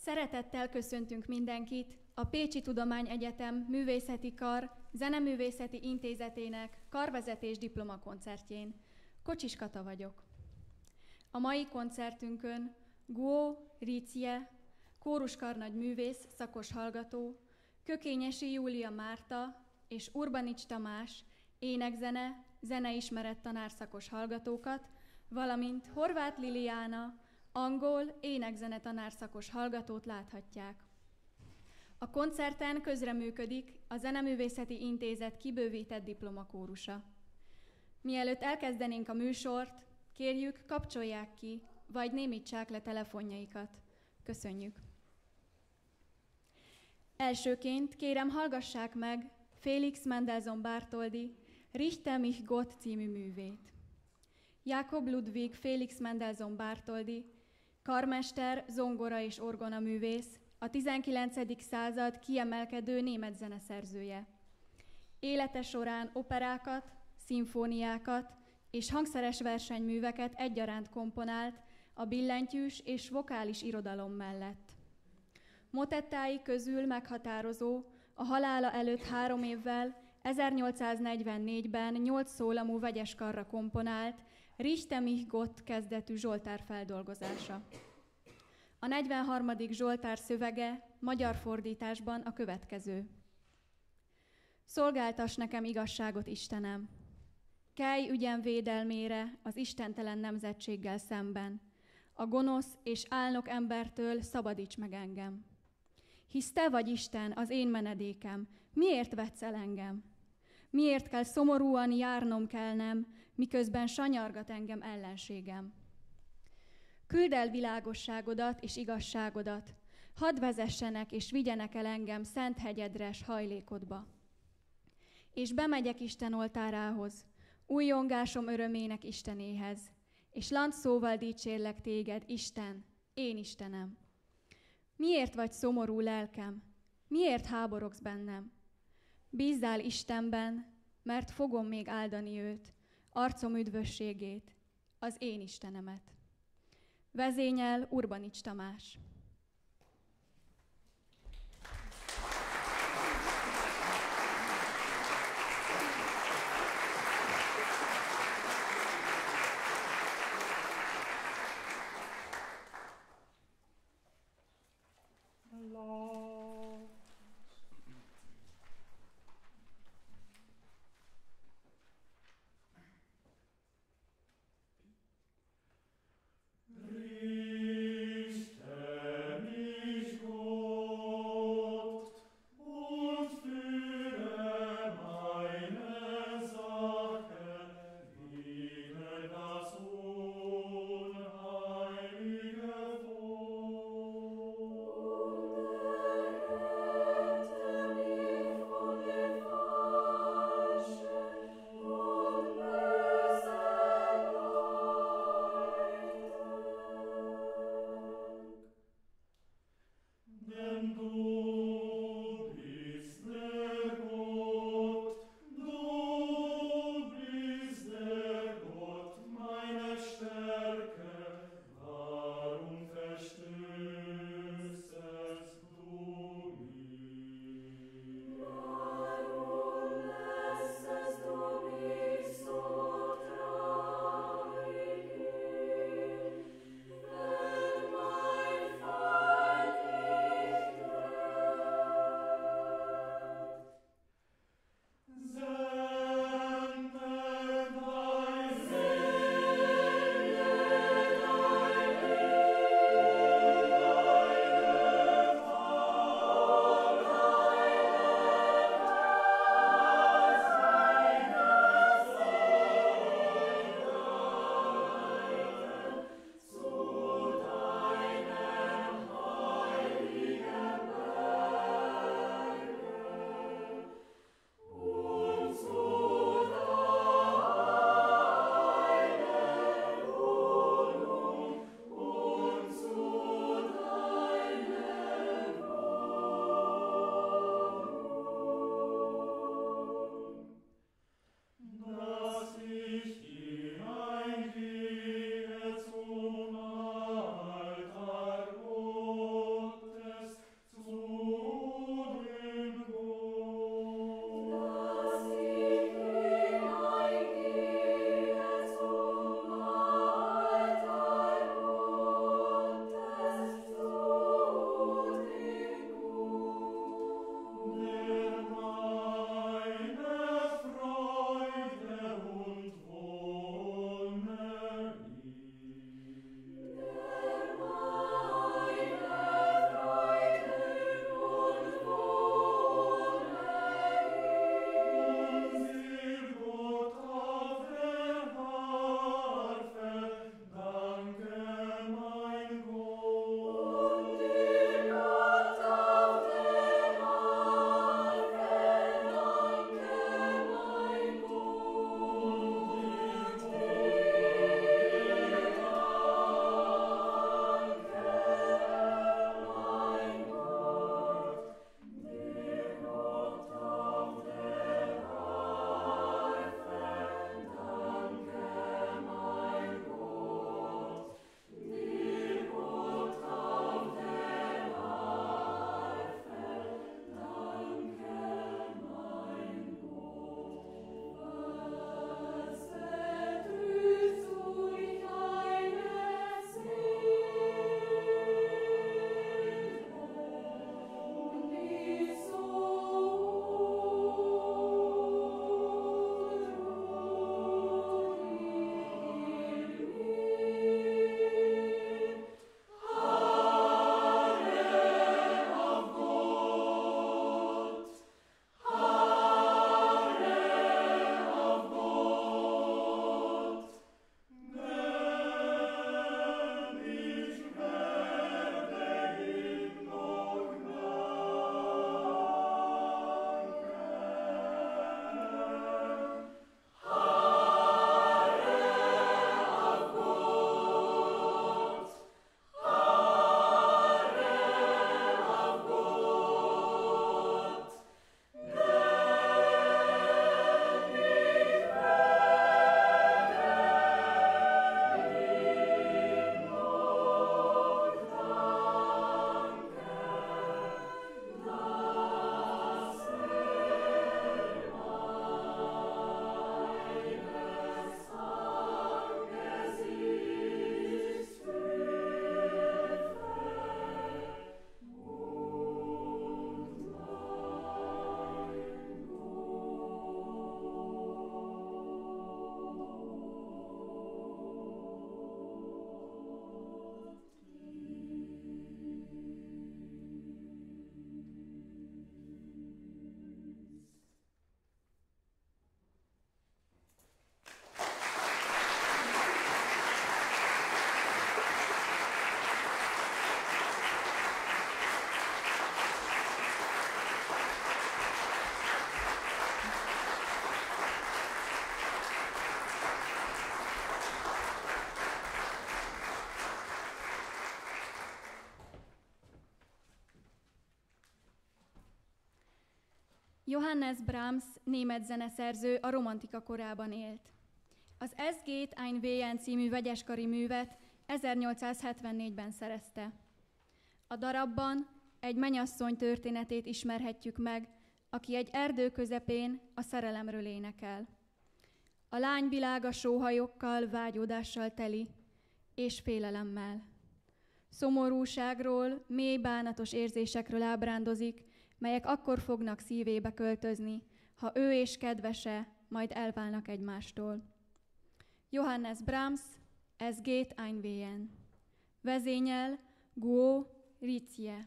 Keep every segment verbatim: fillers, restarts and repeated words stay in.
Szeretettel köszöntünk mindenkit a Pécsi Tudományegyetem Művészeti Kar Zeneművészeti Intézetének karvezetés diplomakoncertjén. Kocsis Kata vagyok. A mai koncertünkön Guo Ricie, kóruskarnagy művész, szakos hallgató, Kökényesi Júlia Márta és Urbanics Tamás énekzene, zeneismeret tanárszakos hallgatókat, valamint Horváth Liliana, angol énekzene tanárszakos hallgatót láthatják. A koncerten közreműködik a Zeneművészeti Intézet kibővített diplomakórusa. Mielőtt elkezdenénk a műsort, kérjük, kapcsolják ki, vagy némítsák le telefonjaikat. Köszönjük! Elsőként kérem, hallgassák meg Félix Mendelssohn Bartholdy Richte mich Gott című művét. Jakob Ludwig Félix Mendelssohn Bartholdy, karmester, zongora és orgona művész, a tizenkilencedik század kiemelkedő német zeneszerzője. Élete során operákat, szimfóniákat és hangszeres versenyműveket egyaránt komponált a billentyűs és vokális irodalom mellett. Motettái közül meghatározó a halála előtt három évvel, ezernyolcszáznegyvennégyben nyolc szólamú vegyes karra komponált Richte mich Gott kezdetű Zsoltár feldolgozása. A negyvenharmadik Zsoltár szövege magyar fordításban a következő. Szolgáltass nekem igazságot, Istenem! Kelj ügyem védelmére az istentelen nemzetséggel szemben. A gonosz és álnok embertől szabadíts meg engem. Hisz te vagy Isten, az én menedékem, miért vetsz el engem? Miért kell szomorúan járnom kellnem, miközben sanyargat engem ellenségem? Küldd el világosságodat és igazságodat, hadd vezessenek és vigyenek el engem szent hegyedres hajlékodba. És bemegyek Isten oltárához, újjongásom örömének Istenéhez, és lancszóval dicsérlek téged, Isten, én Istenem. Miért vagy szomorú lelkem? Miért háborogsz bennem? Bízzál Istenben, mert fogom még áldani őt, arcom üdvösségét, az én Istenemet. Vezényel Urbanics Tamás. Richte Johannes Brahms, német zeneszerző, a romantika korában élt. Az Es geht ein Wehen című vegyeskari művet ezernyolcszázhetvennégyben szerezte. A darabban egy mennyasszony történetét ismerhetjük meg, aki egy erdő közepén a szerelemről énekel. A lány világa sóhajokkal, vágyódással teli, és félelemmel. Szomorúságról, mély bánatos érzésekről ábrándozik, melyek akkor fognak szívébe költözni, ha ő és kedvese majd elválnak egymástól. Johannes Brahms, Es geht ein Wehen. Vezényel Guo Ritzie.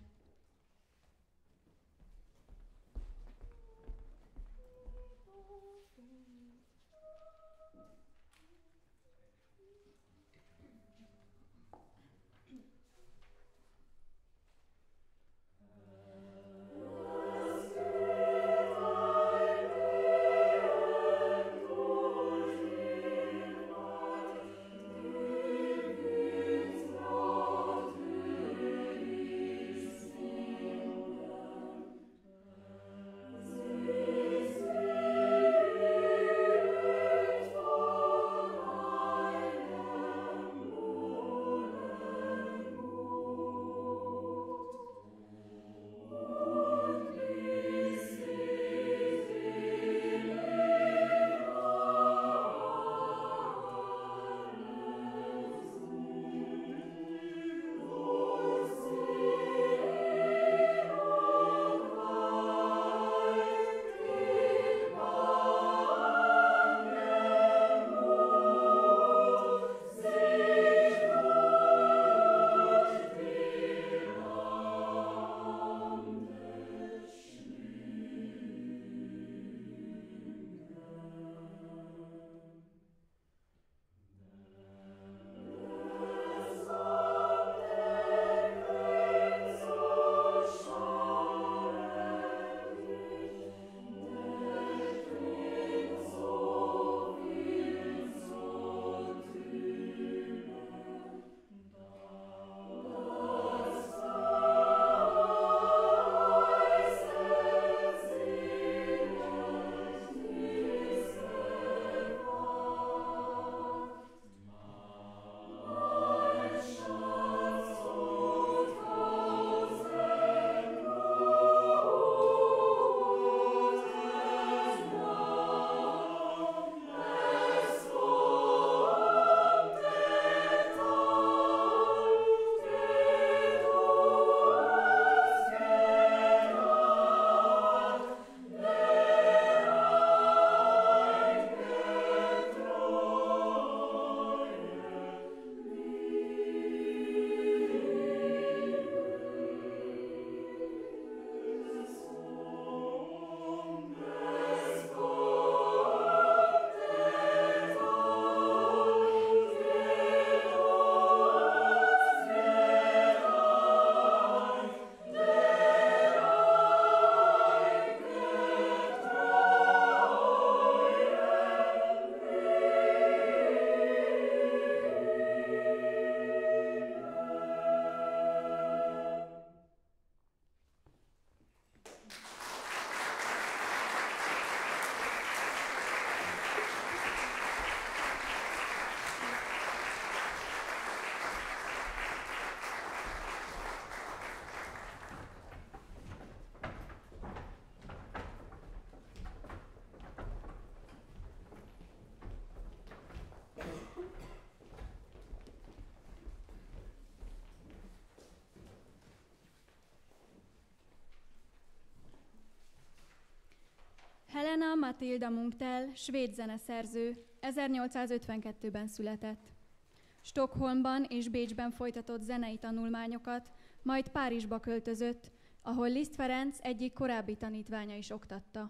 Helena Matilda Munktel, svéd zeneszerző, ezernyolcszázötvenkettőben született. Stockholmban és Bécsben folytatott zenei tanulmányokat, majd Párizsba költözött, ahol Liszt Ferenc egyik korábbi tanítványa is oktatta.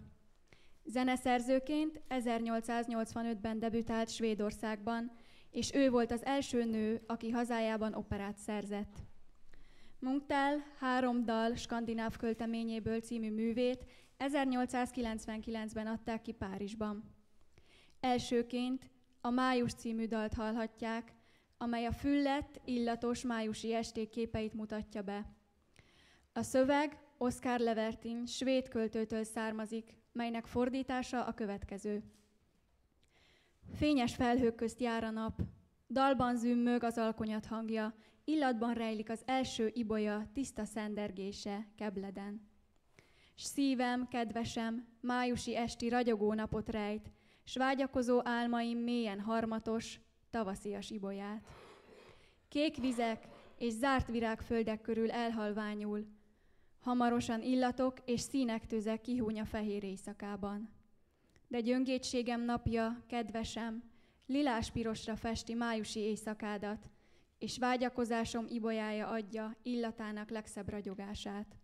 Zeneszerzőként ezernyolcszáznyolcvanötben debütált Svédországban, és ő volt az első nő, aki hazájában operát szerzett. Munktel három dal skandináv költeményéből című művét ezernyolcszázkilencvenkilencben adták ki Párizsban. Elsőként a Május című dalt hallhatják, amely a füllett, illatos májusi esték képeit mutatja be. A szöveg Oskar Levertin svéd költőtől származik, melynek fordítása a következő. Fényes felhők közt jár a nap, dalban zümmög az alkonyat hangja, illatban rejlik az első ibolya tiszta szendergése Kebleden. S szívem, kedvesem, májusi esti ragyogó napot rejt, s vágyakozó álmaim mélyen harmatos, tavaszias ibolyát. Kék vizek és zárt virágföldek körül elhalványul, hamarosan illatok és színek tüze kihúny a fehér éjszakában. De gyöngétségem napja, kedvesem, lilás-pirosra festi májusi éjszakádat, és vágyakozásom ibolyája adja illatának legszebb ragyogását.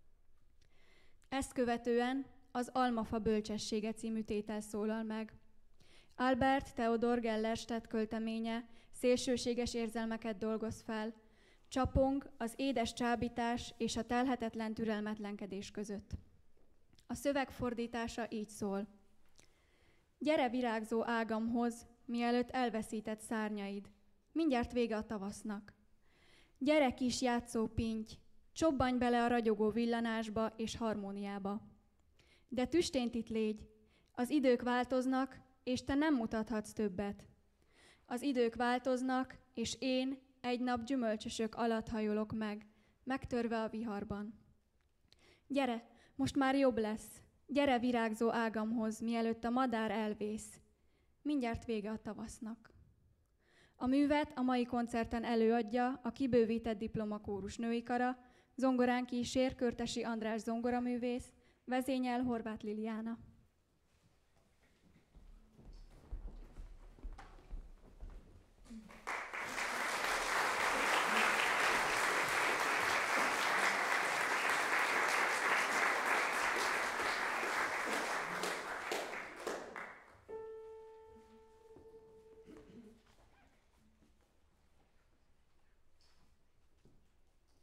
Ezt követően az Almafa bölcsessége című tétel szólal meg. Albert Theodor Gellerstedt költeménye szélsőséges érzelmeket dolgoz fel, csapong az édes csábítás és a telhetetlen türelmetlenkedés között. A szöveg fordítása így szól. Gyere virágzó ágamhoz, mielőtt elveszített szárnyaid. Mindjárt vége a tavasznak. Gyere kis játszó pinty, csobbanj bele a ragyogó villanásba és harmóniába. De tüstént itt légy, az idők változnak, és te nem mutathatsz többet. Az idők változnak, és én egy nap gyümölcsösök alatt hajolok meg, megtörve a viharban. Gyere, most már jobb lesz. Gyere virágzó ágamhoz, mielőtt a madár elvész. Mindjárt vége a tavasznak. A művet a mai koncerten előadja a kibővített diplomakórus női kara, zongorán kísér Körtesi András zongoraművész, vezényel Horváth Liliana.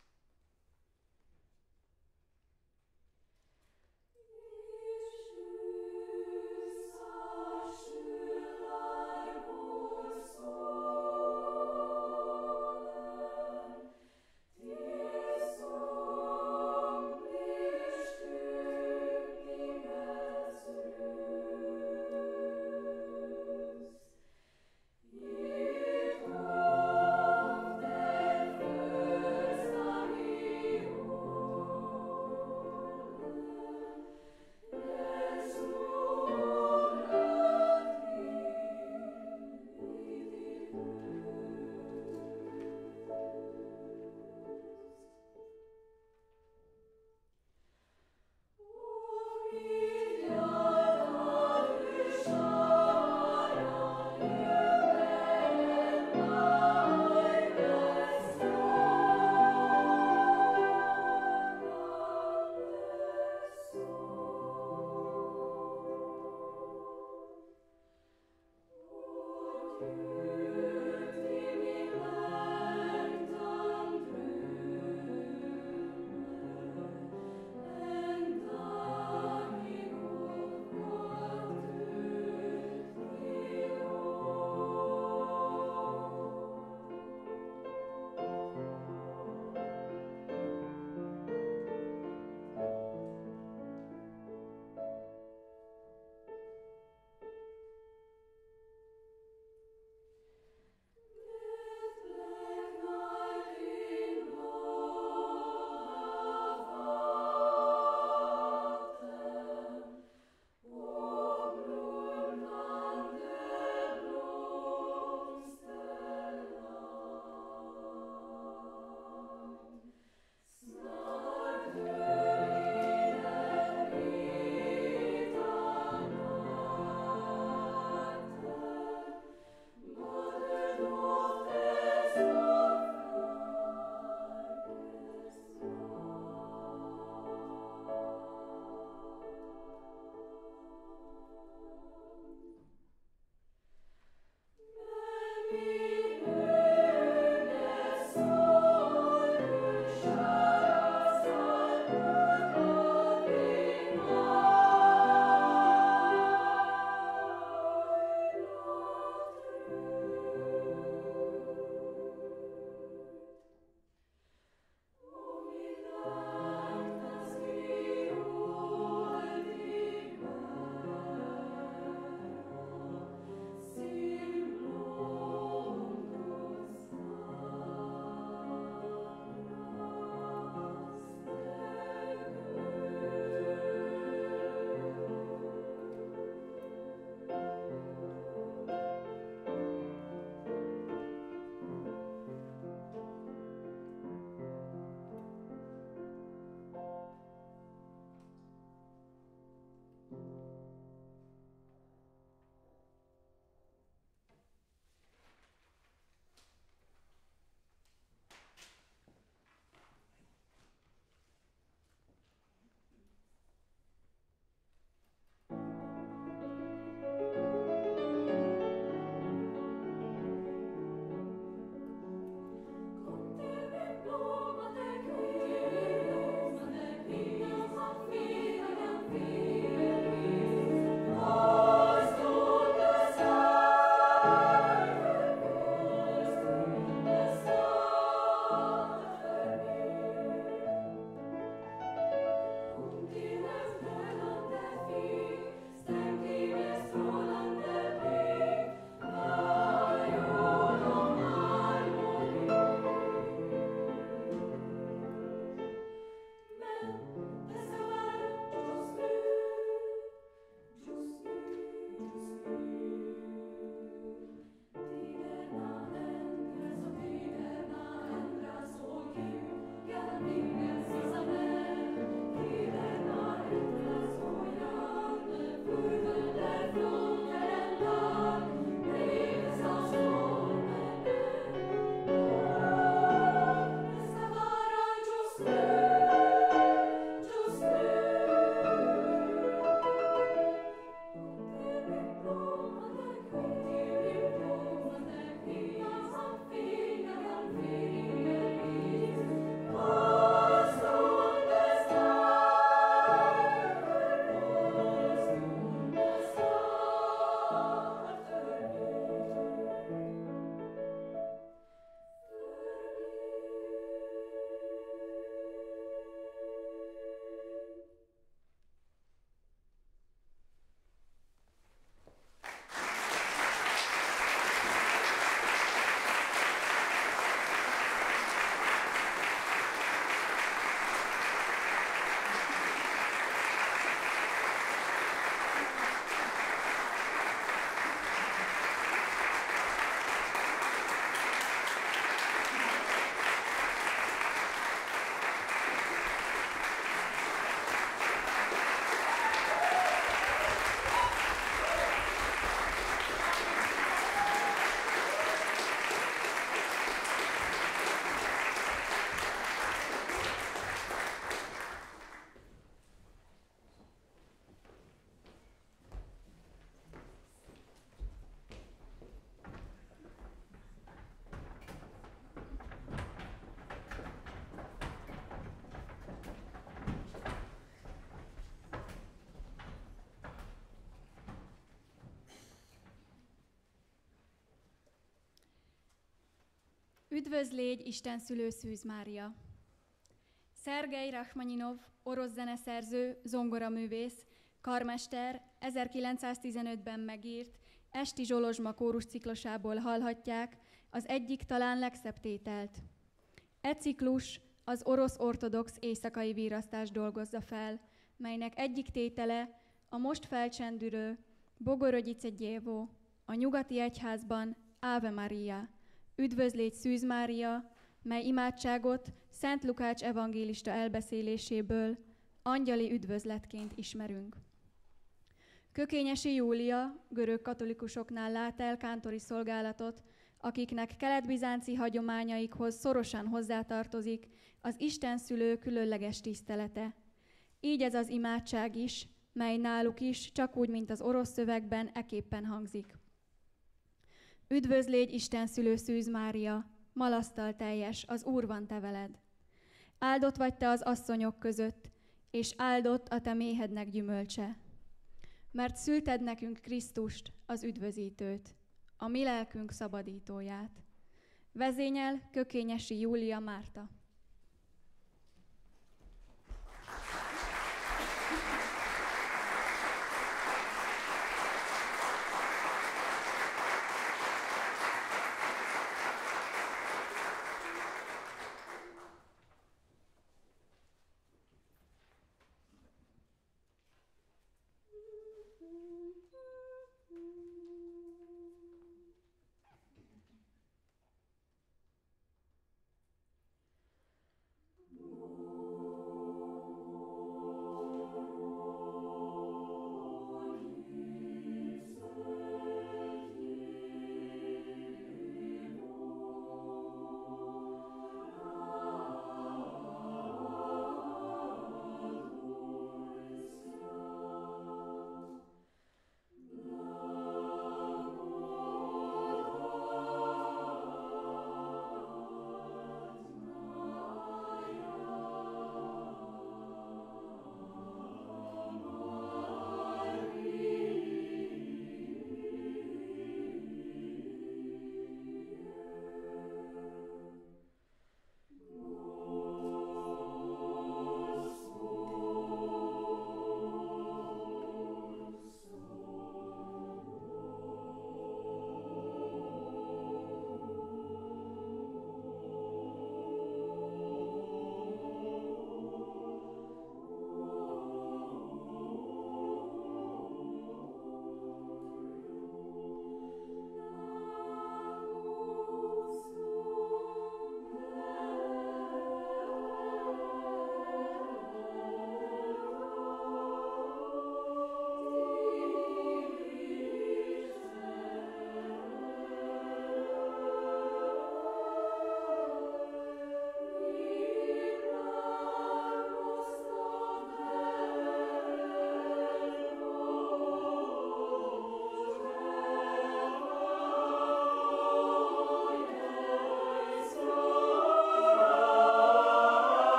Yes, Üdvözl légy, Isten szülő Szűz Mária! Szergej Rachmaninov, orosz zeneszerző, zongoraművész, karmester ezerkilencszáztizenötben megírt Esti Zsolozsma kórus ciklusából hallhatják az egyik talán legszebb tételt. E ciklus az orosz ortodox éjszakai vírasztást dolgozza fel, melynek egyik tétele a most felcsendülő Bogorodice Djevo, a nyugati egyházban Ave Maria, Üdvözl légy Szűz Mária, mely imádságot Szent Lukács evangélista elbeszéléséből angyali üdvözletként ismerünk. Kökényesi Júlia görög katolikusoknál lát el kántori szolgálatot, akiknek kelet-bizánci hagyományaikhoz szorosan hozzátartozik az istenszülő különleges tisztelete. Így ez az imádság is, mely náluk is, csak úgy, mint az orosz szövegben, eképpen hangzik. Üdvözl légy, istenszülő Szűz Mária, malasztal teljes, az Úr van te veled. Áldott vagy te az asszonyok között, és áldott a te méhednek gyümölcse. Mert szülted nekünk Krisztust, az üdvözítőt, a mi lelkünk szabadítóját. Vezényel Kökényesi Júlia Márta.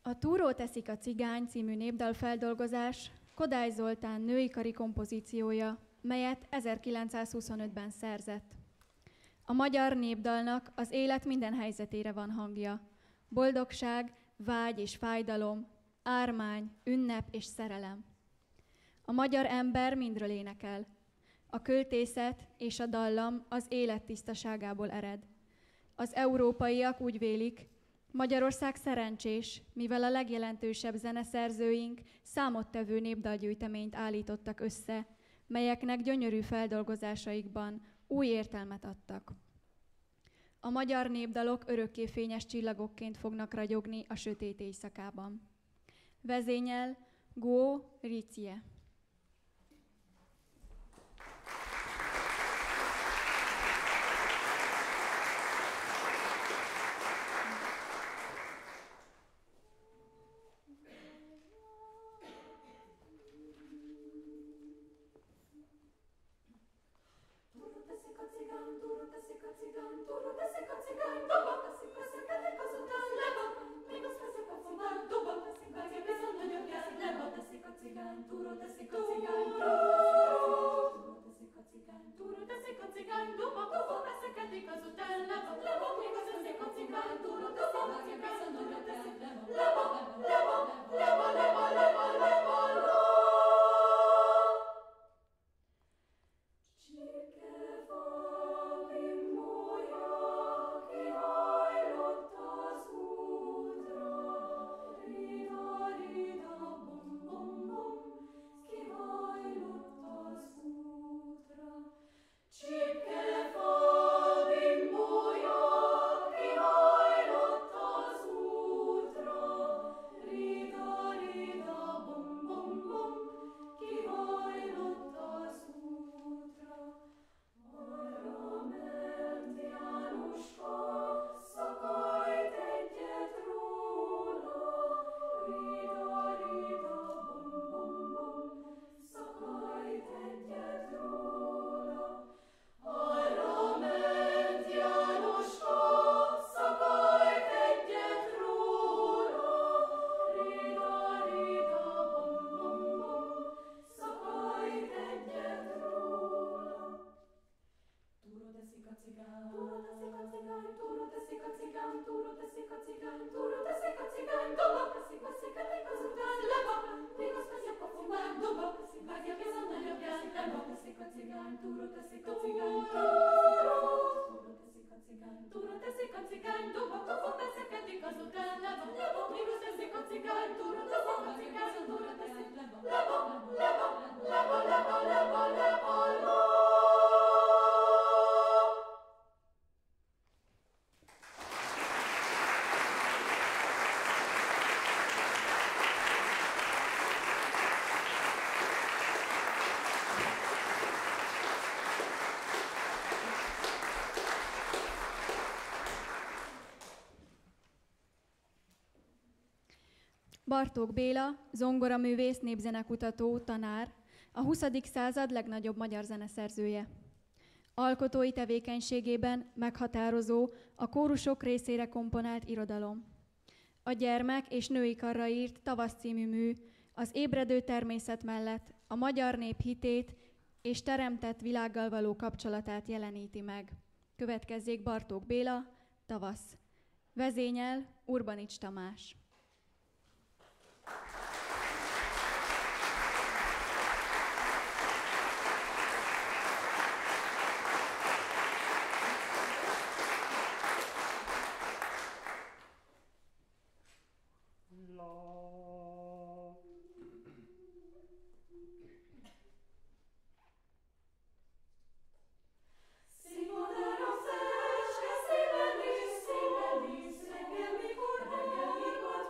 A Túró teszik a cigány című népdalfeldolgozás Kodály Zoltán női kari kompozíciója, melyet ezerkilencszázhuszonötben szerzett. A magyar népdalnak az élet minden helyzetére van hangja. Boldogság, vágy és fájdalom, ármány, ünnep és szerelem. A magyar ember mindről énekel. A költészet és a dallam az élet tisztaságából ered. Az európaiak úgy vélik, Magyarország szerencsés, mivel a legjelentősebb zeneszerzőink számottevő népdalgyűjteményt állítottak össze, melyeknek gyönyörű feldolgozásaikban új értelmet adtak. A magyar népdalok örökké fényes csillagokként fognak ragyogni a sötét éjszakában. Vezényel Gó Ricie. Bartók Béla, zongoraművész, népzenekutató, tanár, a huszadik század legnagyobb magyar zeneszerzője. Alkotói tevékenységében meghatározó a kórusok részére komponált irodalom. A gyermek és női karra írt Tavasz című mű az ébredő természet mellett a magyar nép hitét és teremtett világgal való kapcsolatát jeleníti meg. Következzék Bartók Béla, Tavasz. Vezényel Urbanics Tamás. Mikor reggel, mikor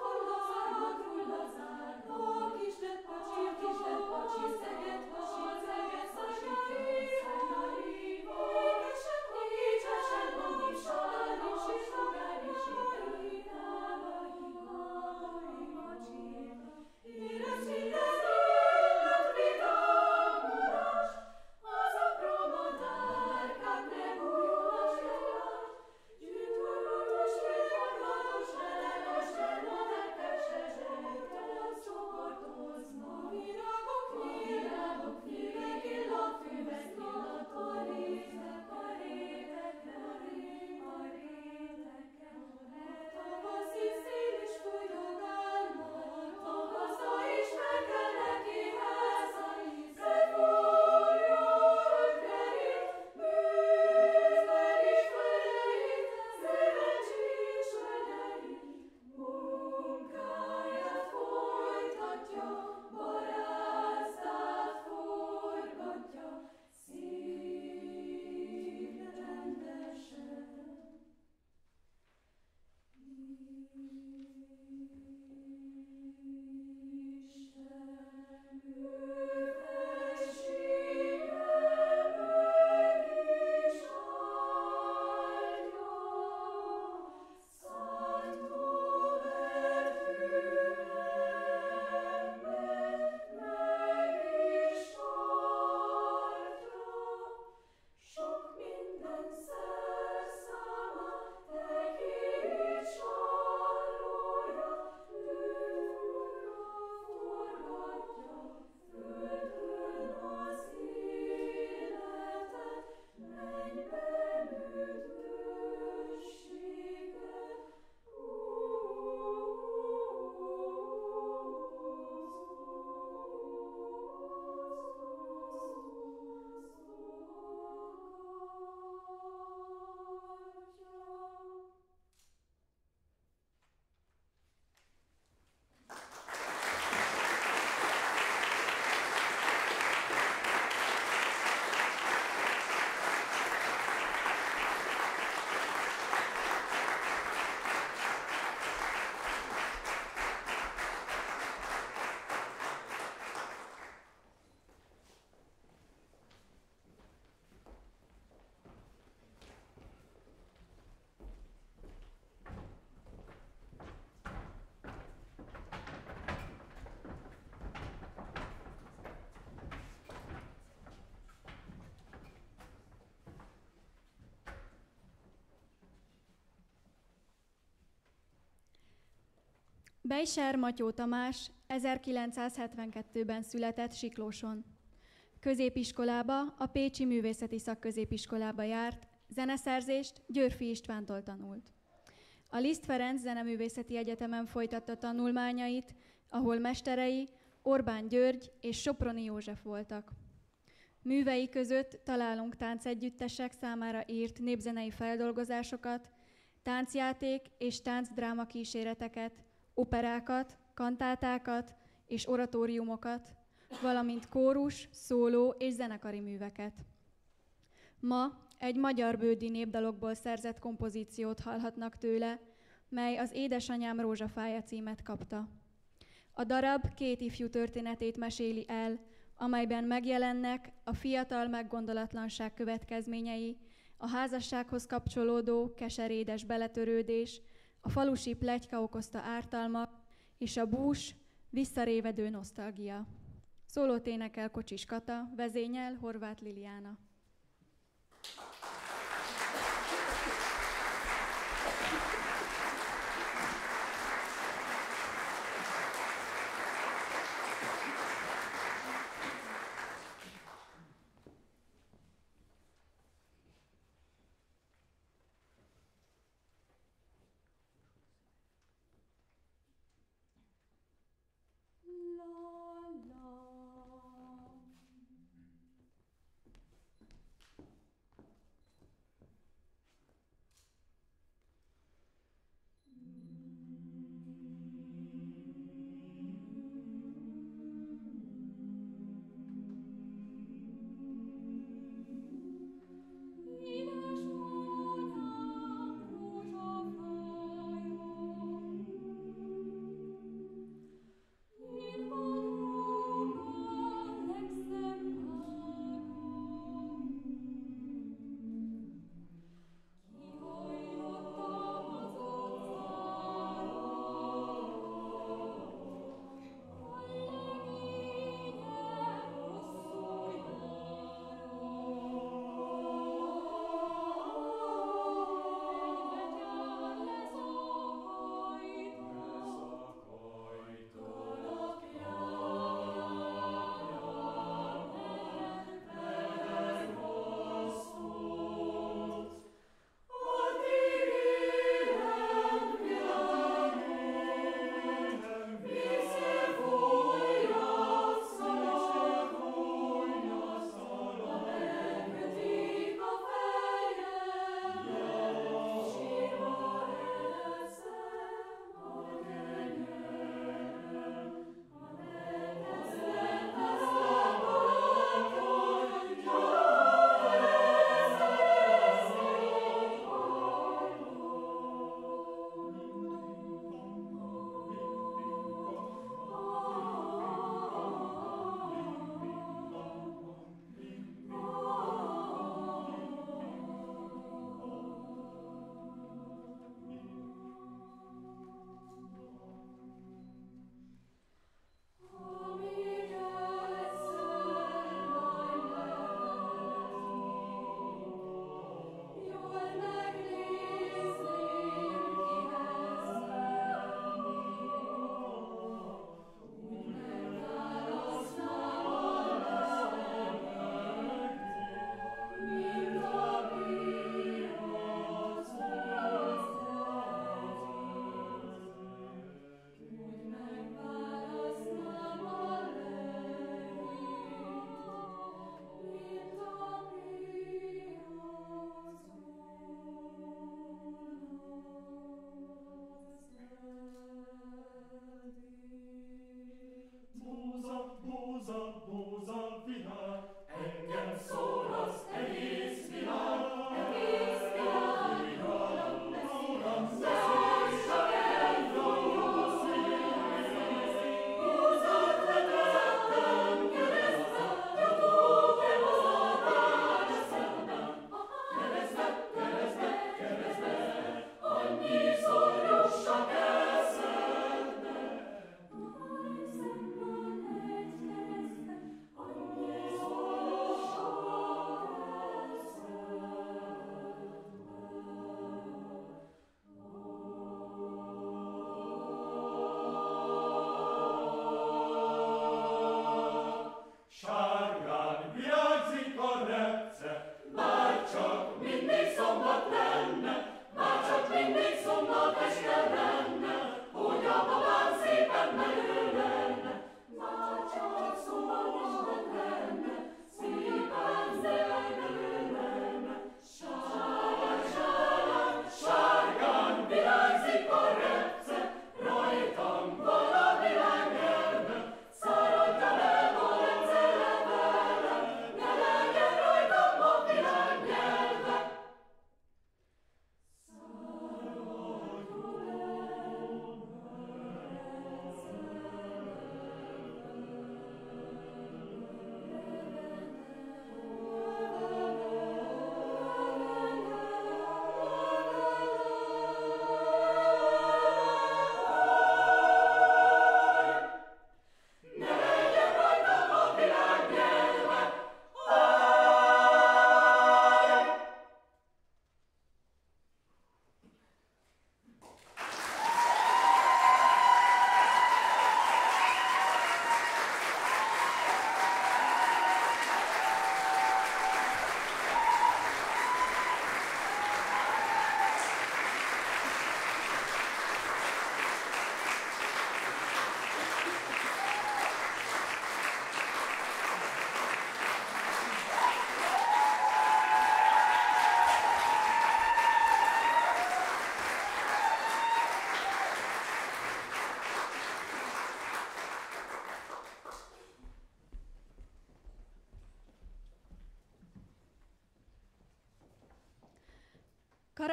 Bejser Matyó Tamás ezerkilencszázhetvenkettőben született Siklóson. Középiskolába, a Pécsi Művészeti Szakközépiskolába járt, zeneszerzést Győrfi Istvántól tanult. A Liszt Ferenc Zeneművészeti Egyetemen folytatta tanulmányait, ahol mesterei Orbán György és Soproni József voltak. Művei között találunk táncegyüttesek számára írt népzenei feldolgozásokat, táncjáték és táncdráma kíséreteket, operákat, kantátákat és oratóriumokat, valamint kórus, szóló és zenekari műveket. Ma egy magyar bődi népdalokból szerzett kompozíciót hallhatnak tőle, mely az Édesanyám rózsafája címet kapta. A darab két ifjú történetét meséli el, amelyben megjelennek a fiatal meggondolatlanság következményei, a házassághoz kapcsolódó keserédes beletörődés, a falusi pletyka okozta ártalmak és a bús, visszarévedő nosztalgia. Szólót énekel Kocsis Kata, vezényel Horváth Liliana.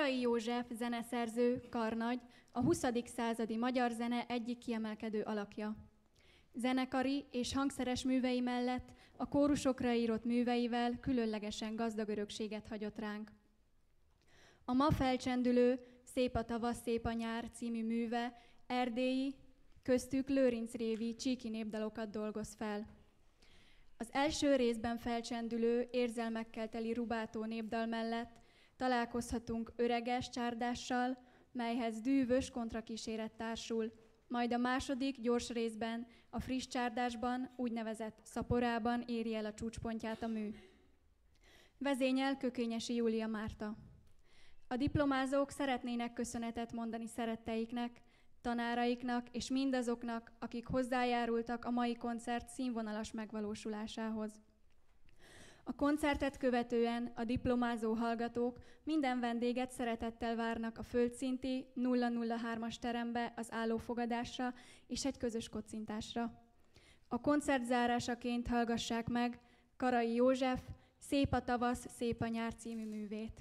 Karai József zeneszerző, karnagy, a huszadik századi magyar zene egyik kiemelkedő alakja. Zenekari és hangszeres művei mellett a kórusokra írott műveivel különlegesen gazdag örökséget hagyott ránk. A ma felcsendülő Szép a tavasz, szép a nyár című műve erdélyi, köztük lőrincrévi csíki népdalokat dolgoz fel. Az első részben felcsendülő, érzelmekkel teli rubátó népdal mellett találkozhatunk öreges csárdással, melyhez dűvös kontrakíséret társul, majd a második gyors részben, a friss csárdásban, úgynevezett szaporában éri el a csúcspontját a mű. Vezényel Kökényesi Júlia Márta. A diplomázók szeretnének köszönetet mondani szeretteiknek, tanáraiknak és mindazoknak, akik hozzájárultak a mai koncert színvonalas megvalósulásához. A koncertet követően a diplomázó hallgatók minden vendéget szeretettel várnak a földszinti nulla nulla hármas terembe az állófogadásra és egy közös kocintásra. A koncert zárásaként hallgassák meg Karai József Szép a tavasz, szép a nyár című művét.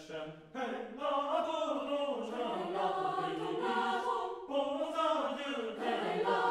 versem. Hey, látom, rózsám, látom, látom, látom, hozzá jött, hey, látom.